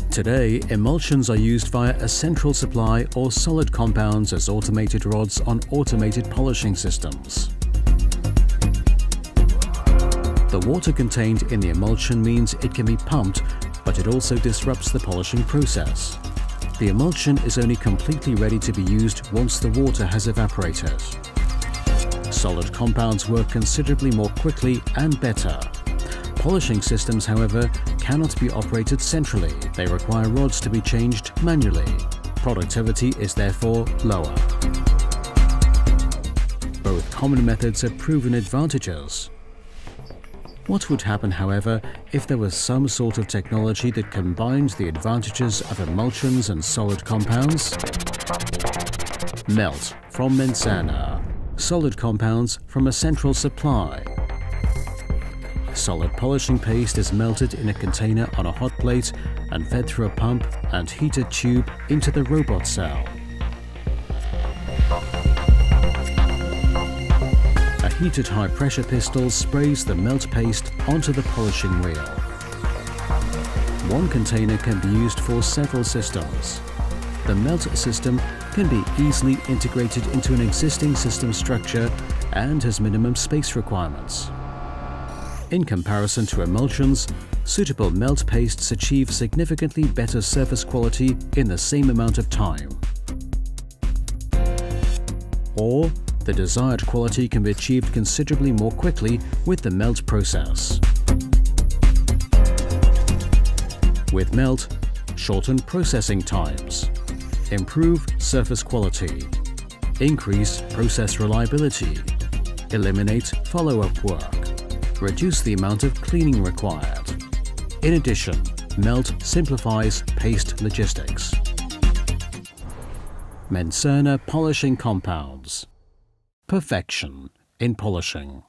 Today, emulsions are used via a central supply or solid compounds as automated rods on automated polishing systems. The water contained in the emulsion means it can be pumped, but it also disrupts the polishing process. The emulsion is only completely ready to be used once the water has evaporated. Solid compounds work considerably more quickly and better. Polishing systems, however, cannot be operated centrally. They require rods to be changed manually. Productivity is therefore lower. Both common methods have proven advantages. What would happen, however, if there was some sort of technology that combined the advantages of emulsions and solid compounds? Melt from Menzerna. Solid compounds from a central supply. Solid polishing paste is melted in a container on a hot plate and fed through a pump and heated tube into the robot cell. A heated high-pressure pistol sprays the melt paste onto the polishing wheel. One container can be used for several systems. The melt system can be easily integrated into an existing system structure and has minimum space requirements. In comparison to emulsions, suitable melt pastes achieve significantly better surface quality in the same amount of time. Or, the desired quality can be achieved considerably more quickly with the melt process. With melt, shorten processing times, improve surface quality, increase process reliability, eliminate follow-up work, reduce the amount of cleaning required. In addition, melt simplifies paste logistics. Menzerna polishing compounds. Perfection in polishing.